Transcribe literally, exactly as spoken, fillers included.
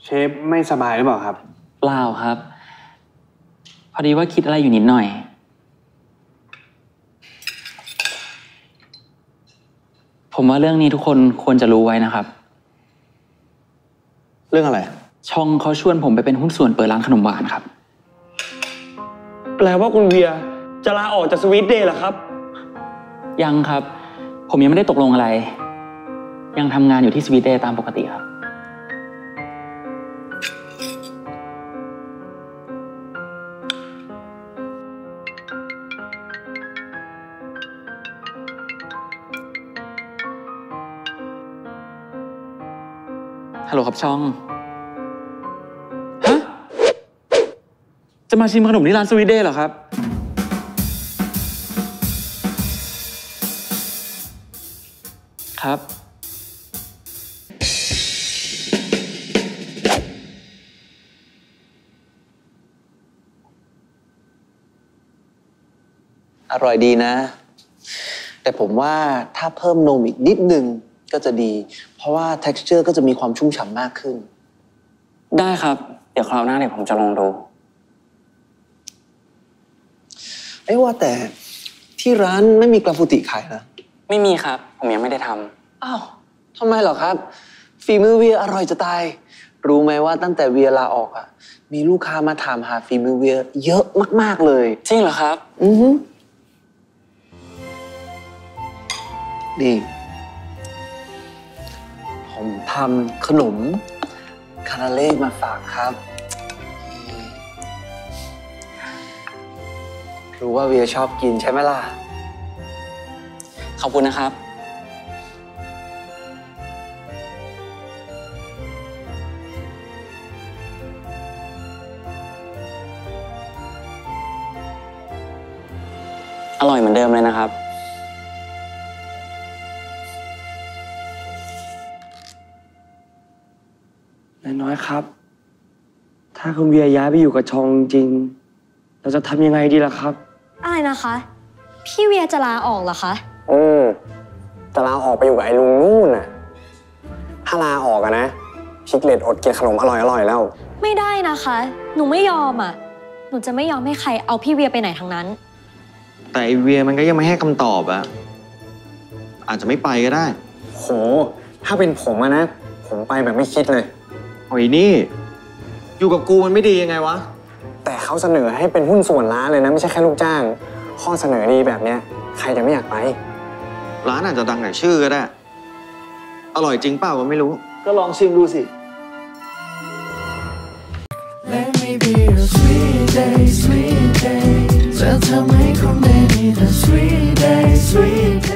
เชฟไม่สบายหรือเปล่าครับเปล่าครับพอดีว่าคิดอะไรอยู่นิดหน่อยผมว่าเรื่องนี้ทุกคนควรจะรู้ไว้นะครับเรื่องอะไรช่องเขาชวนผมไปเป็นหุ้นส่วนเปิดร้านขนมหวานครับแปลว่าคุณเวียจะลาออกจากสวีทเดย์เหรอครับยังครับผมยังไม่ได้ตกลงอะไรยังทำงานอยู่ที่สวีทเดย์ตามปกติครับฮัลโหลครับช่องฮะจะมาชิมขนมที่ร้านสวีทเดย์เหรอครับครับอร่อยดีนะแต่ผมว่าถ้าเพิ่มนมอีกนิดนึงก็จะดีเพราะว่า texture ก็จะมีความชุ่มฉ่ำมากขึ้นได้ครับเดี๋ยวคราวหน้าเนี่ยผมจะลองดูไอ้ว่าแต่ที่ร้านไม่มีกราฟูติขายนะไม่มีครับผมยังไม่ได้ทำอ้าวทำไมเหรอครับฝีมือเวียอร่อยจะตายรู้ไหมว่าตั้งแต่เวียลาออกอ่ะมีลูกค้ามาถามหาฝีมือเวียเยอะมากๆเลยจริงเหรอครับอือฮึดีผมทำขนมคาราเล่มาฝากครับรู้ว่าเวียชอบกินใช่ไหมล่ะขอบคุณนะครับอร่อยเหมือนเดิมเลยนะครับน้อยครับถ้าคุณเวียย้ายไปอยู่กับชองจริงเราจะทำยังไงดีล่ะครับอะไรนะคะพี่เวียจะลาออกเหรอคะอืมจะลาออกไปอยู่กับไอ้ลุงนู่นน่ะถ้าลาออกอะนะชิคเลตอดกินขนมอร่อยๆแล้วไม่ได้นะคะหนูไม่ยอมอ่ะหนูจะไม่ยอมให้ใครเอาพี่เวียไปไหนทั้งนั้นแต่ไอเวียมันก็ยังไม่ให้คำตอบอะอาจจะไม่ไปก็ได้โหถ้าเป็นผมอะนะผมไปแบบไม่คิดเลยโอ้ยนี่อยู่กับกูมันไม่ดียังไงวะแต่เขาเสนอให้เป็นหุ้นส่วนร้านเลยนะไม่ใช่แค่ลูกจ้างข้อเสนอดีแบบเนี้ยใครจะไม่อยากไปร้านอาจจะดังแต่ชื่อก็ได้อร่อยจริงเปล่าก็ไม่รู้ก็ลองชิมดูสิ Let me be a sweet day sweet day จะทำให้คุณได้มีแต่ sweet day sweet day